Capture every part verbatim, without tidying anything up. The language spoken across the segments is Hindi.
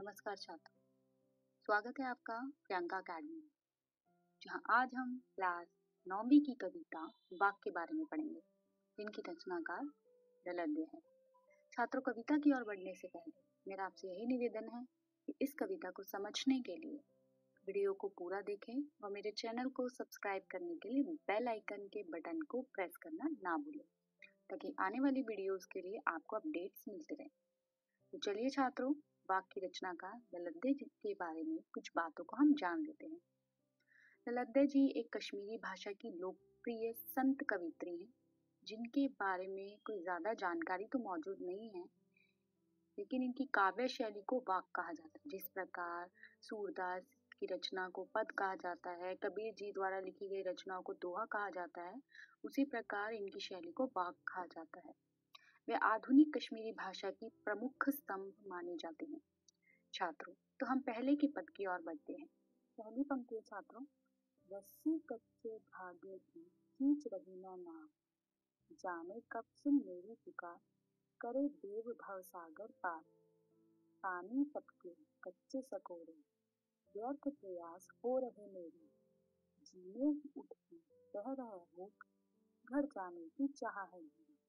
नमस्कार छात्रों, स्वागत है आपका प्रियंका अकेडमी में, जहां आज हम क्लास नौवीं की कविता बाग के बारे में पढ़ेंगे, जिनकी रचनाकार ललद्य है। छात्रों, कविता की ओर बढ़ने से पहले मेरा आपसे यही निवेदन है कि इस कविता को समझने के लिए वीडियो को पूरा देखें और मेरे चैनल को सब्सक्राइब करने के लिए बेल आइकन के बटन को प्रेस करना ना भूलें, ताकि आने वाली वीडियोस के लिए आपको अपडेट्स मिलते रहें। तो चलिए छात्रों, बाग की रचनाकार ललद्य जी के बारे में कुछ बातों को हम जान लेते हैं। ललद्य जी एक कश्मीरी भाषा की लोकप्रिय संत कवित्री हैं, जिनके बारे में कोई ज्यादा जानकारी तो मौजूद नहीं है, लेकिन इनकी काव्य शैली को बाग कहा जाता है। जिस प्रकार सूरदास की रचना को पद कहा जाता है, कबीर जी द्वारा लिखी गई रचनाओं को दोहा कहा जाता है, उसी प्रकार इनकी शैली को बाग कहा जाता है। वे आधुनिक कश्मीरी भाषा की प्रमुख स्तंभ माने जाते हैं। छात्रों, तो हम पहले के पद की ओर बढ़ते हैं। पहली पंक्ति है छात्रों, रस्सी कच्चे धागे की खींच रही ना नाव, जाने कब सुन मेरी पुकार, करे देव भव सागर पार, पानी टपके कच्चे सकोरे, व्यर्थ प्रयास हो रहे मेरे, जीने की उठती बह रहा भूख, घर जाने की चाह है।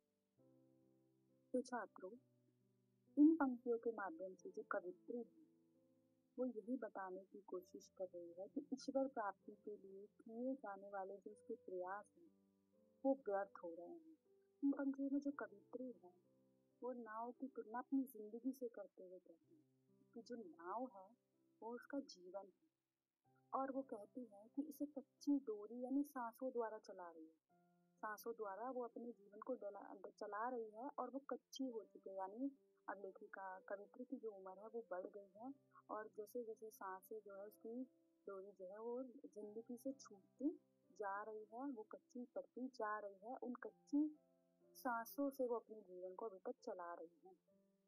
तो छात्रों, इन पंक्तियों के माध्यम से जो कवित्री है वो यही बताने की कोशिश कर रही है कि ईश्वर प्राप्ति के लिए किए जाने वाले जो उसके प्रयास हैं वो व्यर्थ हो रहे हैं। इन पंक्तियों में जो कवित्री है वो नाव की तुलना अपनी जिंदगी से करते हुए कहती है कि जो नाव है वो उसका जीवन है, और वो कहती है कि इसे कच्ची डोरी यानी सांसों द्वारा चला रही है। सांसों द्वारा वो अपने जीवन को चला रही है और वो कच्ची हो चुकी है, यानी अब लेखिका कवित्री की जो उम्र है वो बढ़ गई है, और जैसे जैसे सांसें जो है उसकी डोरी जो है वो जिंदगी से छूटती जा रही है, वो कच्ची पड़ती जा रही है। उन कच्ची सांसों से वो अपने जीवन को अभी तक चला रही है।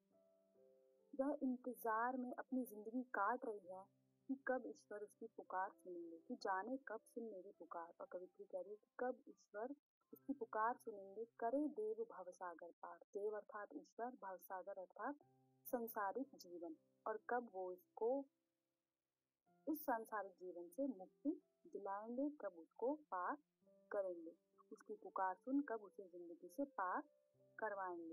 वह इंतजार में अपनी जिंदगी काट रही है कि कब ईश्वर उसकी पुकार सुनेंगे, कि जाने कब सुन मेरी पुकार। और कवित्री कह रही है कि कब ईश्वर उसकी पुकार सुनेंगे, करे देव भवसागर पार। देव अर्थात ईश्वर, भवसागर अर्थात संसारिक जीवन, और कब वो इसको इस सांसारिक जीवन से मुक्ति दिलाएंगे, कब उसको पार करेंगे, उसकी पुकार सुन कब उसे जिंदगी से पार करवाएंगे।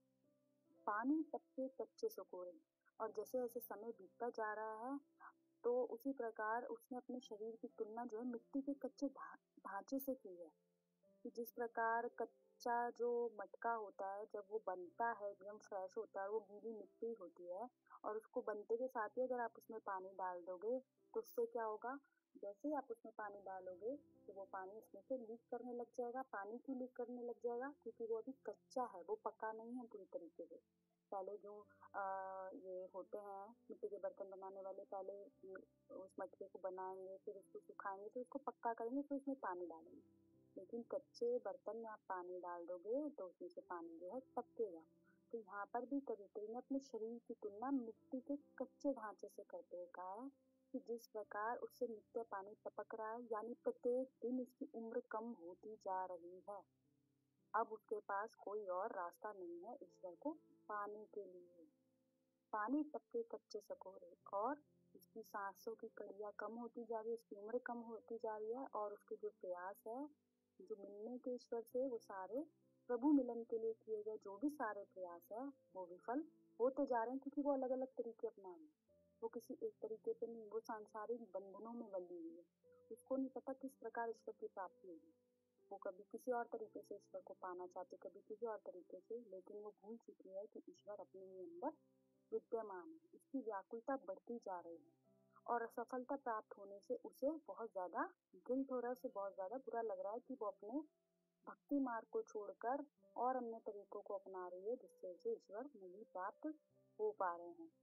पानी टपके कच्चे सकोरे, और जैसे जैसे समय बीतता जा रहा है तो उसी प्रकार उसने अपने शरीर की तुलना जो है मिट्टी के कच्चे ढांचे से की है, कि जिस प्रकार कच्चा जो मटका होता है जब वो बनता है एकदम फ्रेश होता है, वो गीली मिट्टी होती है, और उसको बनते के साथ ही अगर आप उसमें पानी डाल दोगे तो उससे क्या होगा, जैसे ही आप उसमें पानी डालोगे तो वो पानी उसमें से लीक करने लग जाएगा। पानी क्यों लीक करने लग जाएगा? क्योंकि वो अभी कच्चा है, वो पका नहीं है पूरी तरीके से। पहले जो आ, ये होते हैं मिट्टी के बर्तन बनाने वाले, पहले उस मटके को बनाएंगे, फिर उसको सुखाएंगे, फिर उसको पक्का करेंगे, फिर उसमें पानी डालेंगे। लेकिन कच्चे बर्तन में आप पानी डाल दोगे तो उसमें से पानी जो है टपकेगा। तो यहाँ पर भी कवित्री ने अपने शरीर की तुलना मिट्टी के कच्चे ढांचे से करते हुए कहा है कि जिस प्रकार उससे नित्य पानी टपक रहा है, यानी प्रत्येक दिन उसकी उम्र कम होती जा रही है। अब उसके पास कोई और रास्ता नहीं है ईश्वर को पाने के लिए। पानी टपके कच्चे सकोरे, और उसकी सांसों की कड़ियां कम होती जा रही है, उसकी उम्र कम होती जा रही है, और उसके जो प्रयास है जो मिलने के ईश्वर से, वो सारे प्रभु मिलन के लिए किए गए जो भी सारे प्रयास है वो विफल होते जा रहे हैं, क्योंकि वो अलग अलग तरीके अपना रहे हैं। वो किसी एक तरीके पे नहीं, वो सांसारिक बंधनों में बंधी हुई है, उसको नहीं पता किस प्रकार ईश्वर की प्राप्ति होगी। वो कभी किसी और तरीके से ईश्वर को पाना चाहते, कभी किसी और तरीके से, लेकिन वो भूल चुकी है कि ईश्वर अपने ही अंदर विद्यमान है। उसकी व्याकुलता बढ़ती जा रही है, और असफलता प्राप्त होने से उसे बहुत ज्यादा गिल्ट हो रहा है, उसे बहुत ज्यादा बुरा लग रहा है कि वो अपने भक्ति मार्ग को छोड़कर और अन्य तरीकों को अपना रही है, जिससे उसे ईश्वर नहीं प्राप्त हो पा रहे हैं।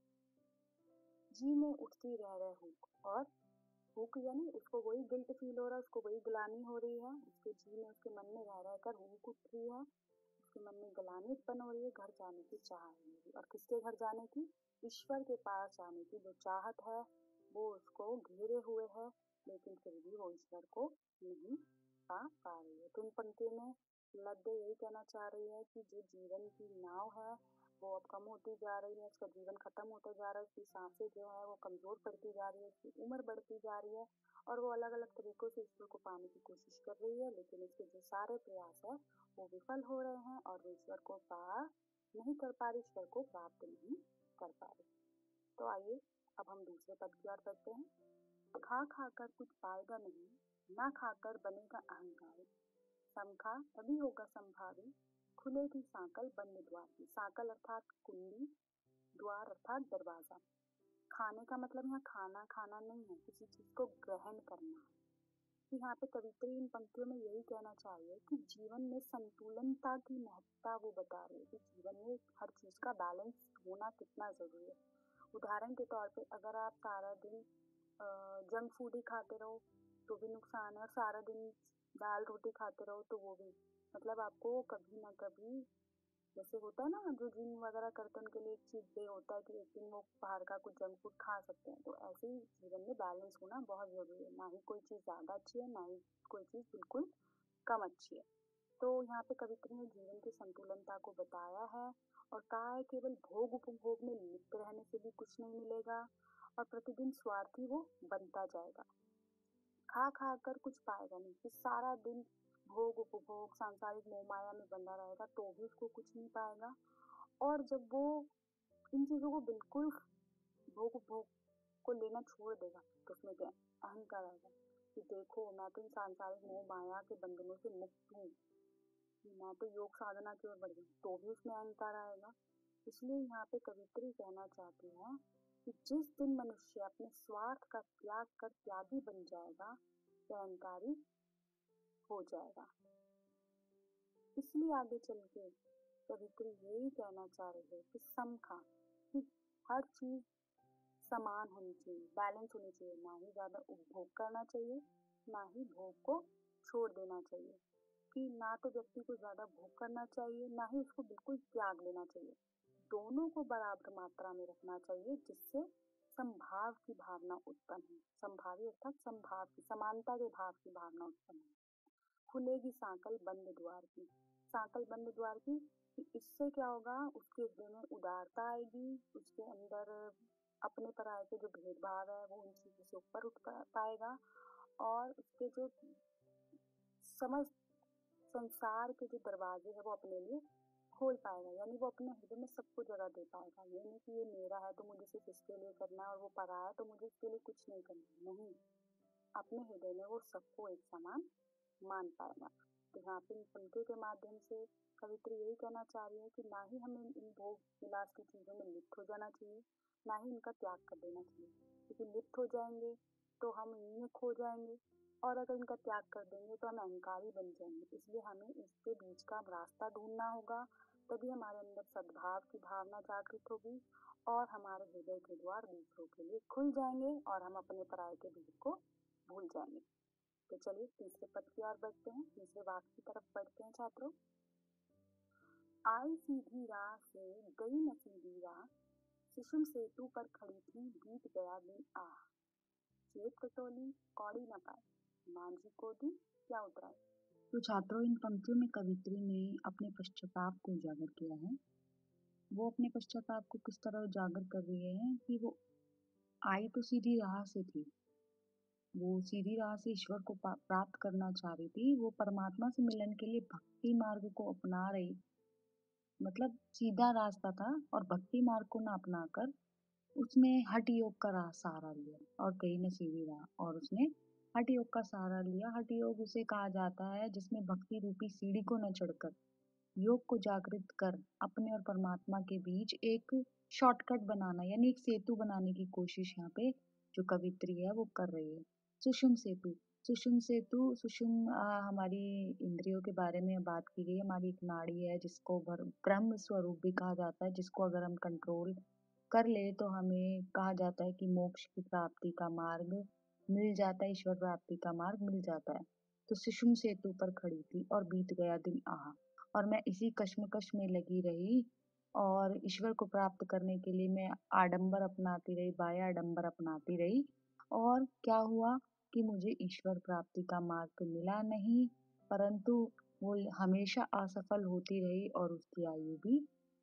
जी में उठती रह रहे हुक, और हुक यानी उसको वही गिल्ट फील हो रहा है, उसको वही ग्लानी हो रही है, उसके जी में, उसके मन में रह रहकर हुक उठ रही है, उसके मन में ग्लानी उत्पन्न हो रही है, घर जाने की चाह है। और किसके घर जाने की? ईश्वर के पास जाने की जो चाहत है वो उसको घेरे हुए है, लेकिन फिर भी वो ईश्वर को नहीं पा पा रही है। तो इन पंक्तियों में लद्य यही कहना चाह रही है कि जो जीवन की नाव है वो अब कम होती जा रही है, उसका जीवन खत्म होता जा रहा है, उसकी सांसें जो है वो कमजोर पड़ती जा रही है, उसकी उम्र बढ़ती जा रही है और वो अलग अलग तरीकों से ईश्वर को पाने की कोशिश कर रही है, लेकिन उसके जो सारे प्रयास है वो विफल हो रहे हैं और वो ईश्वर को पा नहीं कर पा रही, ईश्वर को प्राप्त नहीं कर पा रही। तो आइए अब हम दूसरे पद की ओर बढ़ते हैं। खा खाकर कुछ पाएगा नहीं, ना खाकर बनेगा अहंकारी। समखा तभी होगा संभावी, खुलेगी सांकल बंद द्वार की। सांकल अर्थात कुंडी, द्वार अर्थात दरवाजा। खाने का मतलब यहाँ खाना खाना नहीं है, किसी चीज को ग्रहण करना है। तो यहाँ पे कवित्री इन पंक्तियों में यही कहना चाह रही है कि जीवन में संतुलनता की महत्ता वो बता रही है कि जीवन में हर चीज का बैलेंस होना कितना जरूरी है। उदाहरण के तौर पे अगर आप सारा दिन जंक फूड ही खाते रहो तो भी नुकसान है, और सारा दिन दाल रोटी खाते रहो तो वो भी, मतलब आपको कभी ना कभी, जैसे होता है ना जो जिम वगैरह करते हैं उनके लिए एक चीट डे होता है कि एक दिन वो बाहर का कुछ जंक फूड खा सकते हैं, तो ऐसे ही जीवन में बैलेंस होना बहुत जरूरी है। ना ही कोई चीज ज्यादा अच्छी है, ना ही कोई चीज बिल्कुल कम अच्छी है। तो यहाँ पे कवित्री ने जीवन की संतुलनता को बताया है और कहा है केवल भोग उपभोग में लिप्त रहने से भी कुछ नहीं मिलेगा और प्रतिदिन स्वार्थी वो बनता जाएगा। खा खा कर कुछ पाएगा नहीं, कि सारा दिन भोग उपभोग सांसारिक मोह माया में बंधा रहेगा तो भी उसको कुछ नहीं पाएगा। और जब वो इन चीजों को बिल्कुल भोग उपभोग को लेना छोड़ देगा तो उसमें क्या अहंकार आएगा कि देखो मैं तो इन सांसारिक मोह माया के बंधनों से मुक्त हूँ, मैं तो योग साधना की ओर बढ़ गई, तो भी उसमें अहंकार आएगा। इसलिए यहाँ पे कवित्री कहना चाहती है कि जिस दिन मनुष्य अपने स्वार्थ का त्याग कर त्यागी बन जाएगा वह अहंकारी हो जाएगा। इसलिए आगे चल के कवित्री यही कहना चाह रही है कि समखा, कि हर चीज समान होनी चाहिए, बैलेंस होनी चाहिए, ना ही ज्यादा उपभोग करना चाहिए, ना ही भोग को छोड़ देना चाहिए। कि ना तो व्यक्ति को ज्यादा भोग करना चाहिए, ना ही उसको बिल्कुल त्याग लेना चाहिए। दोनों को बराबर मात्रा में रखना चाहिए जिससे संभाव की भावना उत्पन्न हो। संभावी अर्थात संभाव की, समानता के भाव की भावना उत्पन्न हो। खुलेगी सांकल बंद द्वार की। सांकल बंद द्वार की, कि इससे क्या होगा, उसके हृदय में उदारता आएगी, उसके अंदर अपने पराये के जो भेदभाव है वो उन चीजों से ऊपर उठ पाएगा और उसके जो समस्त संसार के जो दरवाजे है वो अपने लिए खोल पाएगा। यानी वो अपने हृदय में सबको जगह दे पाएगा। ये नहीं कि ये मेरा है तो मुझे सिर्फ इसके लिए करना है और वो पराया है तो मुझे इसके लिए कुछ नहीं करना, नहीं, अपने हृदय में वो सबको एक समान मान पाएगा। तो यहाँ पे इन पंक्तियों के माध्यम से कवित्री यही कहना चाह रही है कि ना ही हमें इन भोग विलास की चीजों में लिप्त हो जाना चाहिए, ना ही इनका त्याग कर देना चाहिए, क्योंकि लिप्त हो जाएंगे तो हम इनमें खो जाएंगे और अगर इनका त्याग कर देंगे तो हम अहंकारी बन जाएंगे। इसलिए हमें इसके बीच का रास्ता ढूंढना होगा, तभी हमारे अंदर सद्भाव की भावना जागृत होगी और हमारे हृदय के द्वार दूसरों के लिए खुल जाएंगे और हम अपने पराये के भेद को भूल जाएंगे। तो चलिए तीसरे पद की ओर बढ़ते हैं, तीसरे वाक्य की तरफ बढ़ते हैं छात्रों। आई सीधी राह से गई न सीधी राह, सुषुम सेतु पर खड़ी थी बीत गया दिन आह। जेब टटोली कौड़ी न पाए, मांझी को दी क्या उतराए। तो छात्रों इन पंक्तियों में कवित्री ने अपने पश्चाताप को उजागर किया है। वो अपने पश्चाताप को किस तरह उजागर कर रही है कि वो आई तो सीधी राह से थी, वो सीधी राह से ईश्वर को प्राप्त करना चाह रही थी, वो परमात्मा से मिलन के लिए भक्ति मार्ग को अपना रही, मतलब सीधा रास्ता था और भक्ति मार्ग को ना अपनाकर उसने हठ योग का सहारा लिया और गई न सीधी राह, और उसने हठ योग का सहारा लिया। हठ योग उसे कहा जाता है जिसमें भक्ति रूपी सीढ़ी को न चढ़कर योग को जागृत कर अपने और परमात्मा के बीच एक शॉर्टकट बनाना, यानी एक सेतु बनाने की कोशिश यहाँ पे जो कवित्री है वो कर रही है। सुषुम सेतु, सुषुम सेतु, सुषुम हमारी इंद्रियों के बारे में बात की गई। हमारी एक नाड़ी है जिसको ब्रह्म स्वरूप भी कहा जाता है, जिसको अगर हम कंट्रोल कर ले तो हमें कहा जाता है कि मोक्ष की प्राप्ति का मार्ग मिल जाता है, ईश्वर प्राप्ति का मार्ग मिल जाता है। तो सुषुम सेतु पर खड़ी थी और बीत गया दिन आहा, और मैं इसी कश्मकश में लगी रही और ईश्वर को प्राप्त करने के लिए मैं आडंबर अपनाती रही, बाह्य आडंबर अपनाती रही, और क्या हुआ कि मुझे ईश्वर प्राप्ति का मार्ग तो मिला नहीं, परंतु वो हमेशा असफल होती रही और उसकी आयु भी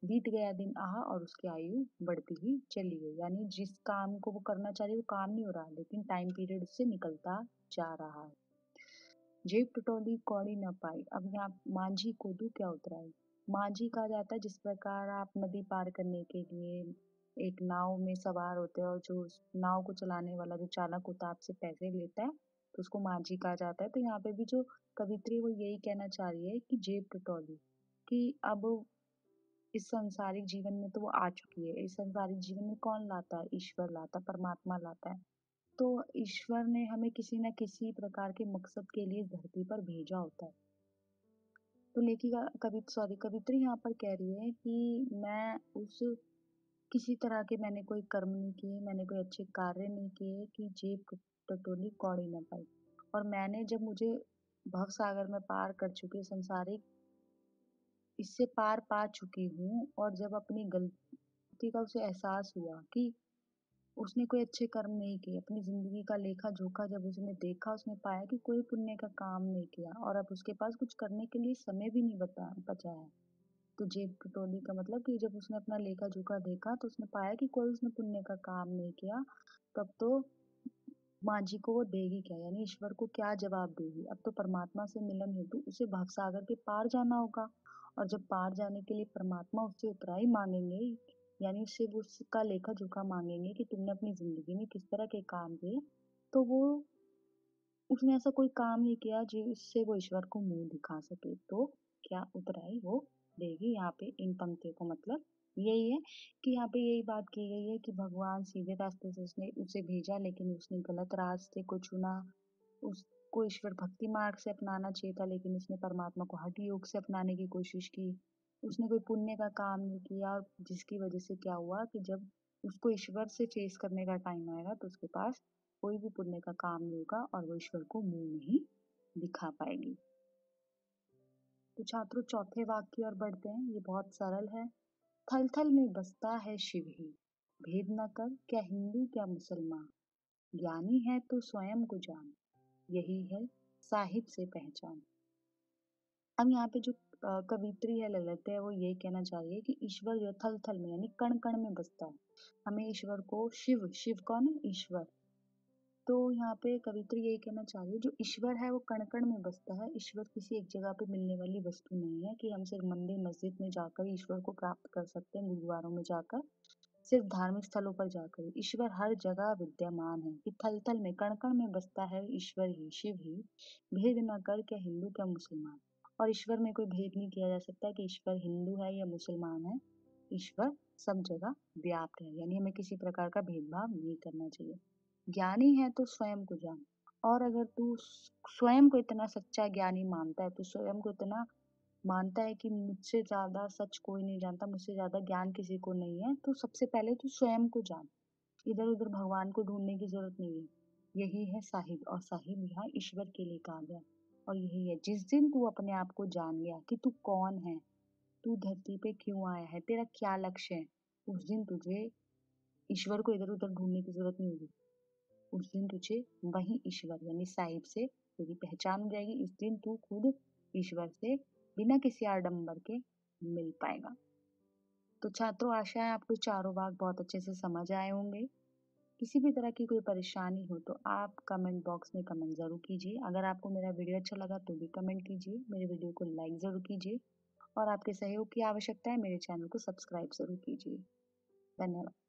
बीत गया दिन आहा और उसकी आयु बढ़ती ही चली गई। यानी जिस काम को वो करना चाह रही है वो काम नहीं हो रहा, लेकिन टाइम पीरियड उससे निकलता जा रहा है। जेब टटोली कौड़ी न पाई। अब यहाँ मांझी कोदू क्या उतराई। मांझी कहा जाता है जिस प्रकार आप नदी पार करने के लिए एक नाव में सवार होते हैं और जो उस नाव को चलाने वाला जो चालक होता है आपसे पैसे लेता है, तो उसको मांझी कहा जाता है। तो यहाँ पे भी जो कवित्री वो यही कहना चाह रही है कि जेब टटोली, कि अब इस सांसारिक जीवन में तो वो आ चुकी है। इस सांसारिक जीवन में कौन लाता है? ईश्वर लाता है, परमात्मा लाता है। तो ईश्वर ने हमें किसी न किसी प्रकार के मकसद के लिए इस धरती पर भेजा होता है। तो लेखिका कवि सॉरी कवित्री यहाँ पर कह रही है कि मैं उस किसी तरह के मैंने कोई कर्म नहीं किए, मैंने कोई अच्छे कार्य नहीं किए कि जेब टटोली कौड़ी न पाई। और मैंने जब मुझे भव सागर में पार कर चुकी संसारिक इससे पार पा चुकी हूँ और जब अपनी गलती का उसे एहसास हुआ कि उसने कोई अच्छे कर्म नहीं किए, अपनी ज़िंदगी का लेखा-जोखा जब उसने देखा, उसने पाया कि कोई पुण्य का काम नहीं किया और अब उसके पास कुछ करने के लिए समय भी नहीं बता बचा है। तो जेब टटोली का मतलब कि जब उसने अपना लेखा-जोखा देखा, तो उसने पाया कि कोई उसने पुण्य का काम नहीं किया, तब तो मांझी को वो देगी क्या? यानी ईश्वर को क्या जवाब देगी? अब तो परमात्मा से मिलन हेतु उसे भवसागर के पार जाना होगा और जब पार जाने के लिए परमात्मा उससे उतराई मांगेंगे, यानी उससे वो उसका लेखा-जोखा मांगेंगे कि तुमने अपनी ज़िंदगी में किस तरह के काम किए, तो वो उसने ऐसा कोई काम नहीं किया जिससे वो ईश्वर को मुँह दिखा सके, तो क्या उतराई वो देगी। यहाँ पे इन पंक्तियों का मतलब यही है कि यहाँ पे यही बात की गई है कि भगवान सीधे रास्ते से उसने उसे भेजा, लेकिन उसने गलत रास्ते को चुना। उसको ईश्वर भक्ति मार्ग से अपनाना चाहिए था, लेकिन उसने परमात्मा को हठ योग से अपनाने की कोशिश की। उसने कोई पुण्य का काम नहीं किया और जिसकी वजह से क्या हुआ कि जब उसको ईश्वर से फेस करने का टाइम आएगा, तो उसके पास कोई भी पुण्य का काम नहीं होगा और वो ईश्वर को मुँह नहीं दिखा पाएगी। तो छात्रों चौथे वाक्य की ओर बढ़ते हैं, ये बहुत सरल है। थल-थल में बसता है शिव ही, भेद न कर क्या हिंदू क्या मुसलमान, ज्ञानी है तो स्वयं को जान, यही है साहिब से पहचान। अब यहाँ पे जो अ, कवित्री है ललित है वो यही कहना चाह रही है कि ईश्वर जो थल-थल में यानी कण-कण में बसता है। हमें ईश्वर को शिव, शिव कौन है? ईश्वर। तो यहाँ पे कवित्री यही कहना चाह रही है जो ईश्वर है वो कण-कण में बसता है। ईश्वर किसी एक जगह पे मिलने वाली वस्तु नहीं है कि हम सिर्फ मंदिर मस्जिद में जाकर ईश्वर को प्राप्त कर सकते हैं, गुरुद्वारों में जाकर, सिर्फ धार्मिक स्थलों पर जाकर। ईश्वर हर जगह विद्यमान है कि थल-थल में कण-कण में बसता है ईश्वर ही, शिव ही, भेद न कर क्या हिंदू क्या मुसलमान। और ईश्वर में कोई भेद नहीं किया जा सकता कि ईश्वर हिंदू है या मुसलमान है। ईश्वर सब जगह व्याप्त है, यानी हमें किसी प्रकार का भेदभाव नहीं करना चाहिए। ज्ञानी है तो स्वयं को जान। और अगर तू स्वयं को इतना सच्चा ज्ञानी मानता है, तो स्वयं को इतना मानता है कि मुझसे ज़्यादा सच कोई नहीं जानता, मुझसे ज़्यादा ज्ञान किसी को नहीं है, तो सबसे पहले तू स्वयं को जान। इधर-उधर भगवान को ढूँढने की ज़रूरत नहीं है। यही है साहिब और साहिब यहाँ ईश्वर के लिए कहा गया और यही है जिस दिन तू अपने आप को जान गया कि तू कौन है, तू धरती पे क्यों आया है, तेरा क्या लक्ष्य है, उस दिन तुझे ईश्वर को इधर-उधर ढूँढने की ज़रूरत नहीं होगी। उस दिन तुझे वही ईश्वर यानी साहिब से तेरी पहचान हो जाएगी। इस दिन तू खुद ईश्वर से बिना किसी आडंबर के मिल पाएगा। तो छात्रों आशा है आपको चारों भाग बहुत अच्छे से समझ आए होंगे। किसी भी तरह की कोई परेशानी हो तो आप कमेंट बॉक्स में कमेंट ज़रूर कीजिए। अगर आपको मेरा वीडियो अच्छा लगा तो भी कमेंट कीजिए। मेरे वीडियो को लाइक ज़रूर कीजिए और आपके सहयोग की आवश्यकता है मेरे चैनल को सब्सक्राइब ज़रूर कीजिए। धन्यवाद।